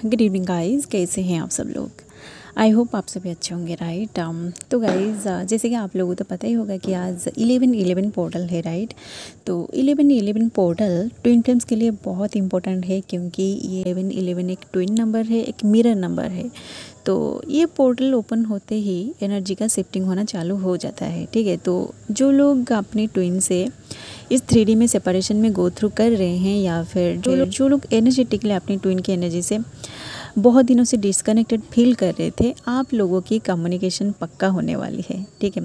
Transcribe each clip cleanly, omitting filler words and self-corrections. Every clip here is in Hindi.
गुड इवनिंग गाइस, कैसे हैं आप सब लोग। आई होप आप सभी अच्छे होंगे, राइट। तो गाइस, जैसे कि आप लोगों को तो पता ही होगा कि आज 11/11 पोर्टल है, राइट। तो 11/11 पोर्टल ट्विन फ्लेम्स के लिए बहुत इंपॉर्टेंट है, क्योंकि ये 11/11 एक ट्विन नंबर है, एक मिरर नंबर है। तो ये पोर्टल ओपन होते ही एनर्जी का शिफ्टिंग होना चालू हो जाता है, ठीक है। तो जो लोग अपने ट्विन से इस 3D में सेपरेशन में गो थ्रू कर रहे हैं, या फिर जो लोग एनर्जेटिकली अपनी ट्विन की एनर्जी से बहुत दिनों से डिस्कनेक्टेड फील कर रहे थे, आप लोगों की कम्युनिकेशन पक्का होने वाली है, ठीक है।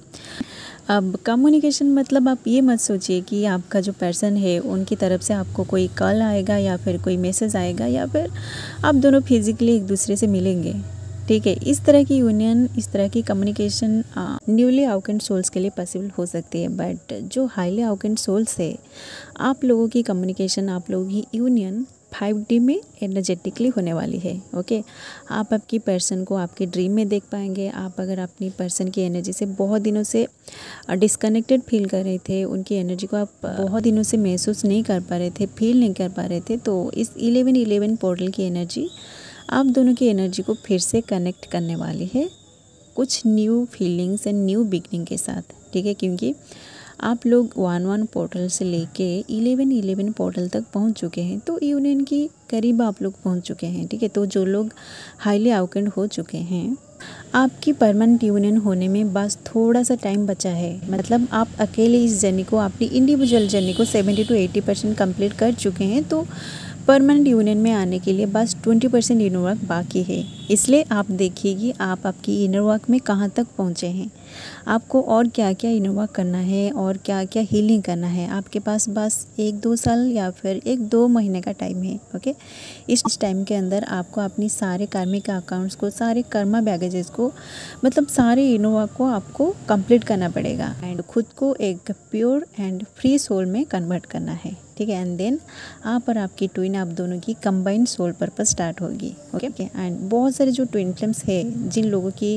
अब कम्युनिकेशन मतलब आप ये मत सोचिए कि आपका जो पर्सन है उनकी तरफ से आपको कोई कॉल आएगा या फिर कोई मैसेज आएगा या फिर आप दोनों फिजिकली एक दूसरे से मिलेंगे, ठीक है। इस तरह की यूनियन, इस तरह की कम्युनिकेशन न्यूली अवेकेंड सोल्स के लिए पॉसिबल हो सकती है, बट जो हाईली अवेकेंड सोल्स है, आप लोगों की कम्युनिकेशन, आप लोगों की यूनियन 5D में एनर्जेटिकली होने वाली है, ओके। आप आपकी पर्सन को आपके ड्रीम में देख पाएंगे। आप अगर अपनी पर्सन की एनर्जी से बहुत दिनों से डिस्कनेक्टेड फील कर रहे थे, उनकी एनर्जी को आप बहुत दिनों से महसूस नहीं कर पा रहे थे, फील नहीं कर पा रहे थे, तो इस 11/11 पोर्टल की एनर्जी आप दोनों की एनर्जी को फिर से कनेक्ट करने वाली है, कुछ new feelings and new beginning के साथ, ठीक है। क्योंकि आप लोग 1/1 पोर्टल से लेके 11/11 पोर्टल तक पहुंच चुके हैं, तो यूनियन की करीब आप लोग पहुंच चुके हैं, ठीक है। तो जो लोग हाईली अवेकेंड हो चुके हैं, आपकी परमानेंट यूनियन होने में बस थोड़ा सा टाइम बचा है। मतलब आप अकेले इस जर्नी को, अपनी इंडिविजुअल जर्नी को 70 to 80% कंप्लीट कर चुके हैं, तो परमानेंट यूनियन में आने के लिए बस 20% इनर वर्क बाकी है। इसलिए आप देखिए कि आप आपकी इनर वर्क में कहाँ तक पहुँचे हैं, आपको और क्या क्या इनर वर्क करना है और क्या क्या हीलिंग करना है। आपके पास बस 1-2 साल या फिर 1-2 महीने का टाइम है, ओके। इस टाइम के अंदर आपको अपनी सारे कार्मिक अकाउंट्स को, सारे कर्मा बैगेजेस को, मतलब सारे इनर वर्क को आपको कंप्लीट करना पड़ेगा एंड खुद को एक प्योर एंड फ्री सोल में कन्वर्ट करना है, ठीक है। एंड देन आप और आपकी ट्विन, आप दोनों की कंबाइंड सोल पर्पस स्टार्ट होगी, ओके। एंड बहुत सारे जो ट्विन फ्लेम्स है, जिन लोगों की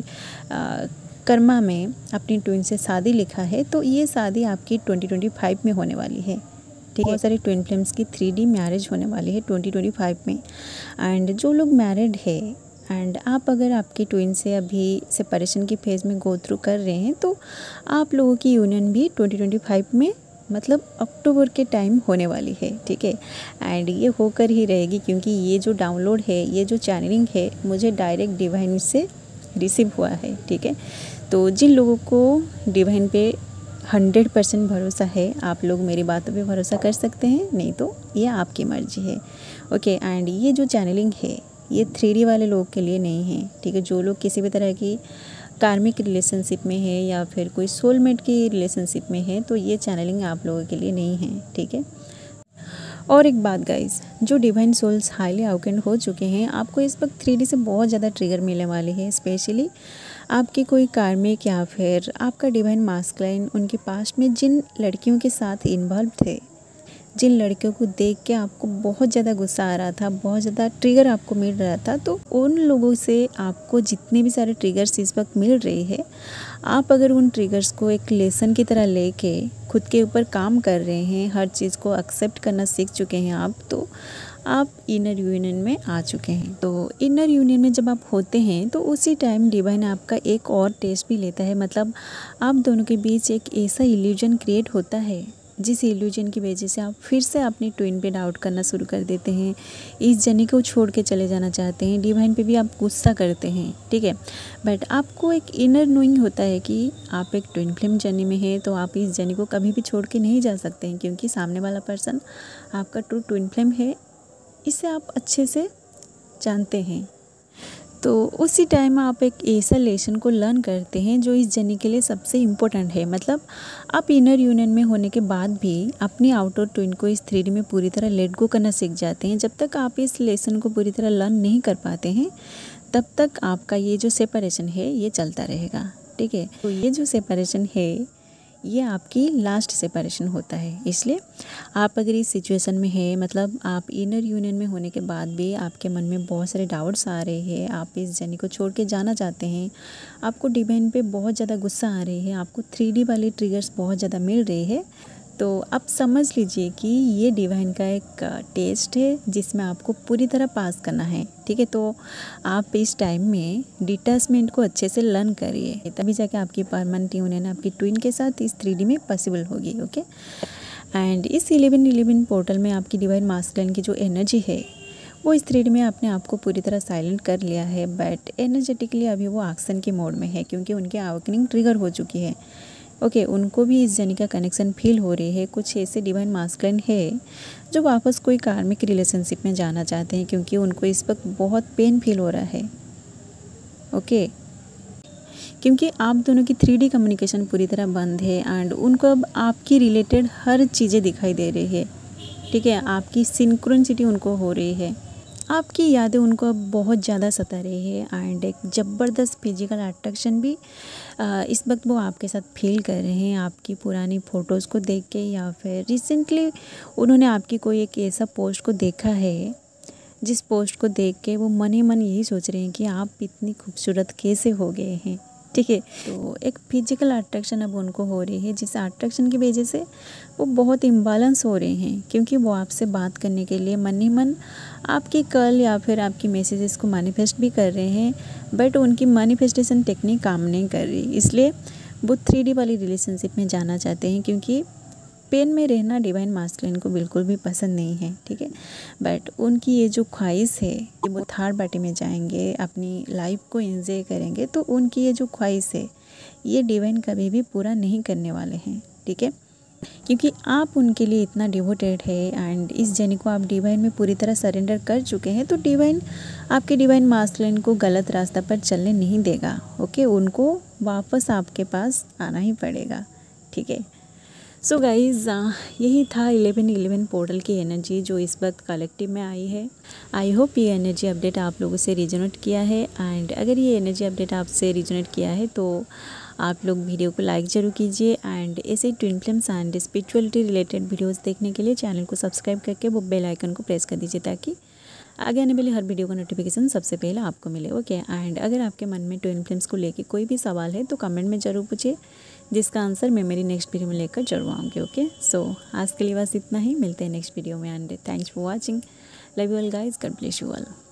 कर्मा में अपनी ट्विन से शादी लिखा है, तो ये शादी आपकी 2025 में होने वाली है, ठीक है। बहुत सारी ट्विन फ्लेम्स की 3D मैरिज होने वाली है 2025 में। एंड जो लोग मैरिड है एंड आप अगर आपकी ट्विन से अभी सेपरेशन की फेज़ में गो थ्रू कर रहे हैं, तो आप लोगों की यूनियन भी 2025 में, मतलब अक्टूबर के टाइम होने वाली है, ठीक है। एंड ये होकर ही रहेगी, क्योंकि ये जो डाउनलोड है, ये जो चैनलिंग है, मुझे डायरेक्ट डिवाइन से रिसीव हुआ है, ठीक है। तो जिन लोगों को डिवाइन पे 100% भरोसा है, आप लोग मेरी बातों पे भरोसा कर सकते हैं, नहीं तो ये आपकी मर्जी है, ओके। एंड ये जो चैनलिंग है, ये 3D वाले लोग के लिए नहीं है, ठीक है। जो लोग किसी भी तरह की कार्मिक रिलेशनशिप में है या फिर कोई सोलमेट की रिलेशनशिप में है, तो ये चैनलिंग आप लोगों के लिए नहीं है, ठीक है। और एक बात गाइस, जो डिवाइन सोल्स हाईली अवेकेंड हो चुके हैं, आपको इस वक्त 3D से बहुत ज़्यादा ट्रिगर मिलने वाली है। स्पेशली आपके कोई कार्मिक या फिर आपका डिवाइन मास्कुलाइन, उनके पास्ट में जिन लड़कियों के साथ इन्वॉल्व थे, जिन लड़कियों को देख के आपको बहुत ज़्यादा गुस्सा आ रहा था, बहुत ज़्यादा ट्रिगर आपको मिल रहा था, तो उन लोगों से आपको जितने भी सारे ट्रिगर्स इस वक्त मिल रहे हैं, आप अगर उन ट्रिगर्स को एक लेसन की तरह लेके खुद के ऊपर काम कर रहे हैं, हर चीज़ को एक्सेप्ट करना सीख चुके हैं आप, तो आप इनर यूनियन में आ चुके हैं। तो इनर यूनियन में जब आप होते हैं, तो उसी टाइम डिवाइन आपका एक और टेस्ट भी लेता है। मतलब आप दोनों के बीच एक ऐसा इल्यूजन क्रिएट होता है, जिस इल्यूजन की वजह से आप फिर से अपनी ट्विन पे डाउट करना शुरू कर देते हैं, इस जर्नी को छोड़ के चले जाना चाहते हैं, डिवाइन पे भी आप गुस्सा करते हैं, ठीक है। बट आपको एक इनर नोइंग होता है कि आप एक ट्विन फ्लेम जर्नी में हैं, तो आप इस जर्नी को कभी भी छोड़ के नहीं जा सकते हैं, क्योंकि सामने वाला पर्सन आपका ट्रू ट्विन फ्लेम है, इसे आप अच्छे से जानते हैं। तो उसी टाइम आप एक ऐसा लेसन को लर्न करते हैं जो इस जर्नी के लिए सबसे इम्पोर्टेंट है। मतलब आप इनर यूनियन में होने के बाद भी अपनी आउटर ट्विन को इस 3D में पूरी तरह लेट गो करना सीख जाते हैं। जब तक आप इस लेसन को पूरी तरह लर्न नहीं कर पाते हैं, तब तक आपका ये जो सेपरेशन है, ये चलता रहेगा, ठीक है। तो ये जो सेपरेशन है, ये आपकी लास्ट सेपरेशन होता है। इसलिए आप अगर इस सिचुएशन में है, मतलब आप इनर यूनियन में होने के बाद भी आपके मन में बहुत सारे डाउट्स आ रहे हैं, आप इस जर्नी को छोड़ के जाना चाहते हैं, आपको डिवाइन पे बहुत ज़्यादा गुस्सा आ रही है, आपको 3D वाले ट्रिगर्स बहुत ज़्यादा मिल रहे हैं, तो आप समझ लीजिए कि ये डिवाइन का एक टेस्ट है जिसमें आपको पूरी तरह पास करना है, ठीक है। तो आप इस टाइम में डिटैचमेंट को अच्छे से लर्न करिए, तभी जाके आपकी परमानेंट यूनियन आपकी ट्विन के साथ इस 3D में पॉसिबल होगी, ओके। एंड इस 11-11 पोर्टल में आपकी डिवाइन मास्कुलिन की जो एनर्जी है वो इस 3D में अपने आप को पूरी तरह साइलेंट कर लिया है, बट एनर्जेटिकली अभी वो एक्शन के मोड में है क्योंकि उनकी अवेकनिंग ट्रिगर हो चुकी है, ओके। उनको भी इस जर्नी का कनेक्शन फील हो रही है। कुछ ऐसे डिवाइन मास्कुलिन है जो वापस कोई कार्मिक रिलेशनशिप में जाना चाहते हैं क्योंकि उनको इस वक्त बहुत पेन फील हो रहा है, ओके। क्योंकि आप दोनों की 3D कम्युनिकेशन पूरी तरह बंद है एंड उनको अब आपकी रिलेटेड हर चीज़ें दिखाई दे रही है, ठीक है। आपकी सिंक्रोनिसिटी उनको हो रही है, आपकी यादें उनको अब बहुत ज़्यादा सता रही है एंड एक ज़बरदस्त फिजिकल अट्रैक्शन भी इस वक्त वो आपके साथ फील कर रहे हैं आपकी पुरानी फ़ोटोज़ को देख के, या फिर रिसेंटली उन्होंने आपकी कोई एक ऐसा पोस्ट को देखा है जिस पोस्ट को देख के वो मन ही मन यही सोच रहे हैं कि आप इतनी खूबसूरत कैसे हो गए हैं, ठीक है। तो एक फिजिकल अट्रैक्शन अब उनको हो रही है जिस अट्रैक्शन की वजह से वो बहुत इम्बैलेंस हो रहे हैं क्योंकि वो आपसे बात करने के लिए मन ही मन आपकी कॉल या फिर आपकी मैसेजेस को मैनिफेस्ट भी कर रहे हैं, बट उनकी मैनिफेस्टेशन टेक्निक काम नहीं कर रही, इसलिए वो 3D वाली रिलेशनशिप में जाना चाहते हैं क्योंकि पेन में रहना डिवाइन मास्कुलिन को बिल्कुल भी पसंद नहीं है, ठीक है। बट उनकी ये जो ख्वाहिश है कि वो थर्ड पार्टी में जाएंगे, अपनी लाइफ को एंजॉय करेंगे, तो उनकी ये जो ख्वाहिश है ये डिवाइन कभी भी पूरा नहीं करने वाले हैं, ठीक है। क्योंकि आप उनके लिए इतना डिवोटेड है एंड इस जर्नी को आप डिवाइन में पूरी तरह सरेंडर कर चुके हैं, तो डिवाइन आपके डिवाइन मास्कुलिन को गलत रास्ता पर चलने नहीं देगा, ओके। उनको वापस आपके पास आना ही पड़ेगा, ठीक है। सो गाइज़ यही था 11-11 पोर्टल की एनर्जी जो इस वक्त कलेक्टिव में आई है। आई होप ये एनर्जी अपडेट आप लोगों से रिजोनेट किया है एंड अगर ये एनर्जी अपडेट आपसे रिजोनेट किया है तो आप लोग वीडियो को लाइक ज़रूर कीजिए एंड ऐसे twin flames and spirituality related videos देखने के लिए चैनल को सब्सक्राइब करके वो बेल आइकन को प्रेस कर दीजिए ताकि आगे आने वाली हर वीडियो का नोटिफिकेशन सबसे पहले आपको मिले, ओके। एंड अगर आपके मन में ट्विन फ्लेम्स को लेके कोई भी सवाल है तो कमेंट में ज़रूर पूछिए, जिसका आंसर मैं मेरी नेक्स्ट वीडियो में लेकर जरूर आऊँगी, ओके। सो आज के लिए बस इतना ही, मिलते हैं नेक्स्ट वीडियो में and thanks for watching. Love you all guys, God bless you all.